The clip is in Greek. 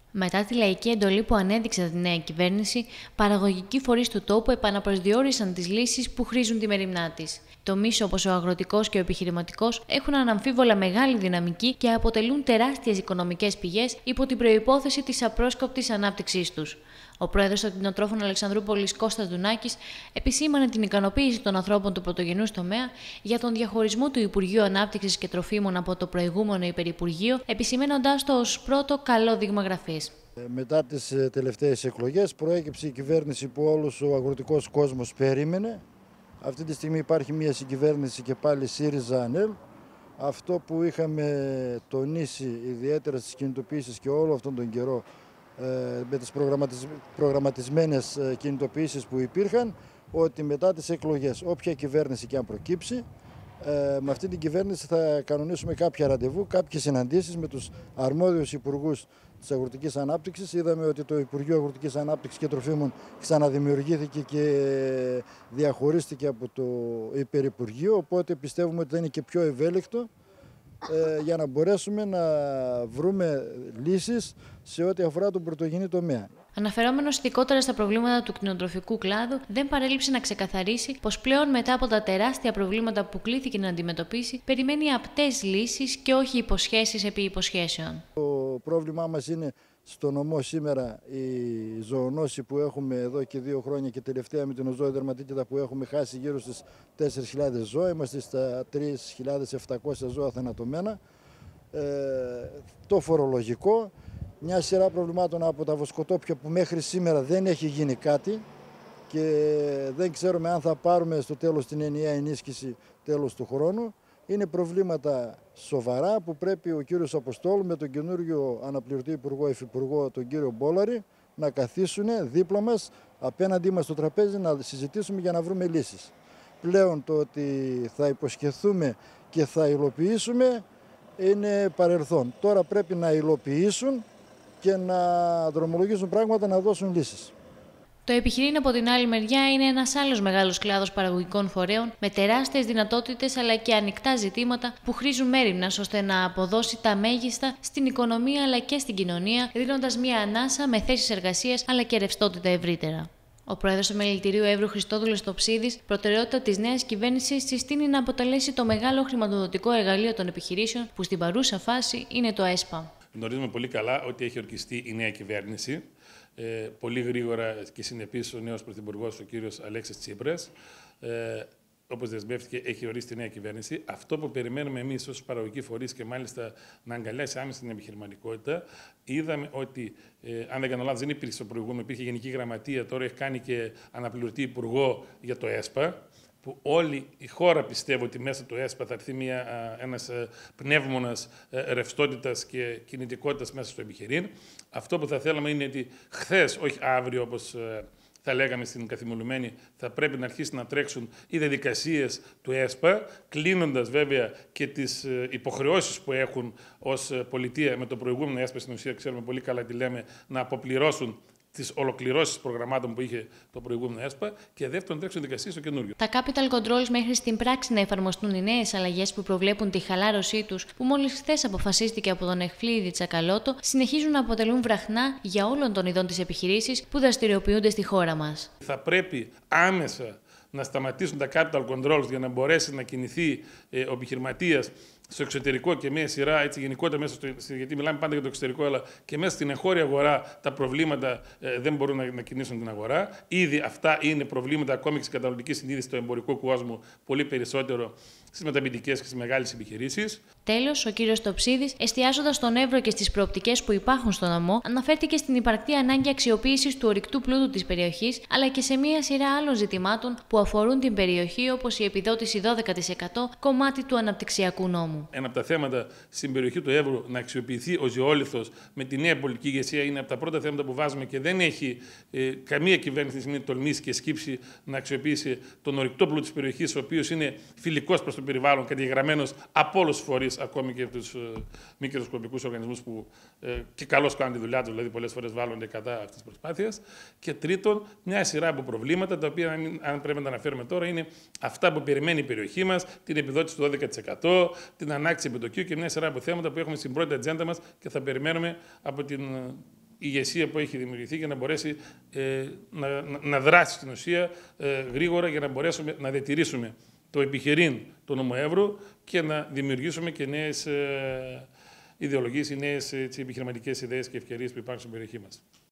Μετά τη λαϊκή εντολή που ανέδειξε τη νέα κυβέρνηση, παραγωγικοί φορείς του τόπου επαναπροσδιορίσαν τις λύσεις που χρήζουν τη μεριμνά της. Τομείς όπως ο αγροτικός και ο επιχειρηματικός έχουν αναμφίβολα μεγάλη δυναμική και αποτελούν τεράστιες οικονομικές πηγές υπό την προϋπόθεση της απρόσκοπτης ανάπτυξής τους. Ο πρόεδρος των κτηνοτρόφων Αλεξανδρούπολης Κώστας Δουνάκης επισήμανε την ικανοποίηση των ανθρώπων του πρωτογενούς τομέα για τον διαχωρισμό του Υπουργείου Ανάπτυξης και Τροφίμων από το προηγούμενο Υπερυπουργείο, επισημένοντάς το ως πρώτο καλό δείγμα γραφής. Μετά τις τελευταίες εκλογές προέκυψε η κυβέρνηση που όλος ο αγροτικός κόσμος περίμενε. Αυτή τη στιγμή υπάρχει μια συγκυβέρνηση και πάλι ΣΥΡΙΖΑ-ΑΝΕΛ. Αυτό που είχαμε τονίσει ιδιαίτερα στις κινητοποιήσεις και όλο αυτόν τον καιρό με τις προγραμματισμένες κινητοποιήσεις που υπήρχαν, ότι μετά τις εκλογές, όποια κυβέρνηση και αν προκύψει, με αυτή την κυβέρνηση θα κανονίσουμε κάποια ραντεβού, κάποιες συναντήσεις με τους αρμόδιους υπουργούς της Αγροτικής Ανάπτυξης. Είδαμε ότι το Υπουργείο Αγροτικής Ανάπτυξης και Τροφίμων ξαναδημιουργήθηκε και διαχωρίστηκε από το Υπερυπουργείο, οπότε πιστεύουμε ότι θα είναι και πιο ευέλικτο για να μπορέσουμε να βρούμε λύσεις σε ό,τι αφορά τον πρωτογενή τομέα. Αναφερόμενος ειδικότερα στα προβλήματα του κτηνοτροφικού κλάδου, δεν παρέλειψε να ξεκαθαρίσει πως πλέον μετά από τα τεράστια προβλήματα που κλήθηκε να αντιμετωπίσει, περιμένει απτές λύσεις και όχι υποσχέσεις επί υποσχέσεων. Το πρόβλημά μας είναι στο νομό σήμερα η ζωονόση που έχουμε εδώ και 2 χρόνια και τελευταία με την οζόη δερματίτιδα που έχουμε χάσει γύρω στις 4.000 ζώα. Είμαστε στα 3.700 ζώα θανατωμένα. Το φορολογικό, μια σειρά προβλημάτων από τα βοσκοτόπια που μέχρι σήμερα δεν έχει γίνει κάτι και δεν ξέρουμε αν θα πάρουμε στο τέλος την ενιαία ενίσχυση τέλος του χρόνου. Είναι προβλήματα σοβαρά που πρέπει ο κύριος Αποστόλου με τον καινούριο αναπληρωτή υπουργό, υφυπουργό, τον κύριο Μπόλαρη, να καθίσουν δίπλα μας, απέναντί μας στο τραπέζι, να συζητήσουμε για να βρούμε λύσεις. Πλέον το ότι θα υποσχεθούμε και θα υλοποιήσουμε είναι παρελθόν. Τώρα πρέπει να υλοποιήσουν και να δρομολογήσουν πράγματα, να δώσουν λύσεις. Το επιχειρήν από την άλλη μεριά είναι ένας άλλος μεγάλος κλάδος παραγωγικών φορέων με τεράστιες δυνατότητες αλλά και ανοιχτά ζητήματα που χρήζουν μέριμνας ώστε να αποδώσει τα μέγιστα στην οικονομία αλλά και στην κοινωνία, δίνοντας μια ανάσα με θέσεις εργασίας αλλά και ρευστότητα ευρύτερα. Ο πρόεδρος του Μελητηρίου Εύρου Χριστόδουλος Τοψίδης, προτεραιότητα της νέας κυβέρνησης, συστήνει να αποτελέσει το μεγάλο χρηματοδοτικό εργαλείο των επιχειρήσεων που στην παρούσα φάση είναι το ΕΣΠΑ. Γνωρίζουμε πολύ καλά ότι έχει ορκιστεί η νέα κυβέρνηση. Πολύ γρήγορα και συνεπής ο νέος πρωθυπουργός, ο κύριος Αλέξης Τσίπρας, όπως δεσμεύτηκε, έχει ορίσει τη νέα κυβέρνηση. Αυτό που περιμένουμε εμείς ως παραγωγικοί φορείς και μάλιστα να αγκαλιάσει άμεσα την επιχειρηματικότητα, είδαμε ότι, αν δεν κάνω λάθος, δεν υπήρχε στο προηγούμενο, υπήρχε Γενική Γραμματεία, τώρα έχει κάνει και αναπληρωτή υπουργό για το ΕΣΠΑ, που όλη η χώρα πιστεύει ότι μέσα του ΕΣΠΑ θα έρθει ένας πνεύμονας ρευστότητας και κινητικότητας μέσα στο επιχειρήν. Αυτό που θα θέλαμε είναι ότι χθες, όχι αύριο όπως θα λέγαμε στην καθημερινή, θα πρέπει να αρχίσει να τρέξουν οι διαδικασίες του ΕΣΠΑ, κλείνοντας βέβαια και τις υποχρεώσεις που έχουν ως πολιτεία με το προηγούμενο ΕΣΠΑ. Στην ουσία, ξέρουμε πολύ καλά τι λέμε, να αποπληρώσουν τις ολοκληρώσεις προγραμμάτων που είχε το προηγούμενο ΕΣΠΑ και δεύτερον τρέξουν δικασίες στο καινούριο. Τα capital controls μέχρι στην πράξη να εφαρμοστούν οι νέες αλλαγές που προβλέπουν τη χαλάρωσή τους, που μόλις χθες αποφασίστηκε από τον Εχφλήδη Τσακαλώτο, συνεχίζουν να αποτελούν βραχνά για όλων των ειδών της επιχειρήσης που δραστηριοποιούνται στη χώρα μας. Θα πρέπει άμεσα να σταματήσουν τα capital controls για να μπορέσει να κινηθεί ο επιχειρηματίας στο εξωτερικό και μια σειρά, έτσι γενικότερα μέσα γιατί μιλάμε πάντα για το εξωτερικό, αλλά και μέσα στην εγχώρια αγορά τα προβλήματα δεν μπορούν να κινήσουν την αγορά. Ήδη αυτά είναι προβλήματα ακόμη και στην καταναλωτική συνείδηση του εμπορικού κόσμου, πολύ περισσότερο στις μεταποιητικές και στις μεγάλες επιχειρήσεις. Τέλος, ο κύριος Τοψίδης, εστιάζοντας στον Εύρο και στις προοπτικές που υπάρχουν στον νομό, αναφέρθηκε στην υπαρκτή ανάγκη αξιοποίησης του ορυκτού πλούτου της περιοχής, αλλά και σε μία σειρά άλλων ζητημάτων που αφορούν την περιοχή, όπως η επιδότηση 12% κομμάτι του αναπτυξιακού νόμου. Ένα από τα θέματα στην περιοχή του Εύρου να αξιοποιηθεί ο ζυόλιθος με τη νέα πολιτική ηγεσία είναι από τα πρώτα θέματα που βάζουμε και δεν έχει καμία κυβέρνηση να τολμήσει και σκύψει να αξιοποιήσει τον ορυκτό πλούτο της περιοχής, ο οποίος είναι φιλικός προς το περιβάλλον, καταγεγραμμένος από όλους τους φορείς, ακόμη και τους μη κερδοσκοπικούς οργανισμούς που και καλώς κάνουν τη δουλειά τους, δηλαδή πολλές φορές βάλλονται κατά αυτής της προσπάθειας. Και τρίτον, μια σειρά από προβλήματα, τα οποία, αν πρέπει να τα αναφέρουμε τώρα, είναι αυτά που περιμένει η περιοχή μας, την επιδότηση του 12%, την ανάκτηση επιτοκίου και μια σειρά από θέματα που έχουμε στην πρώτη ατζέντα μας και θα περιμένουμε από την ηγεσία που έχει δημιουργηθεί για να μπορέσει να δράσει στην ουσία γρήγορα για να μπορέσουμε να διατηρήσουμε το επιχειρήν του Νομοεύρου και να δημιουργήσουμε και νέες ιδεολογίες ή νέες επιχειρηματικές ιδέες και ευκαιρίες που υπάρχουν στην περιοχή μας.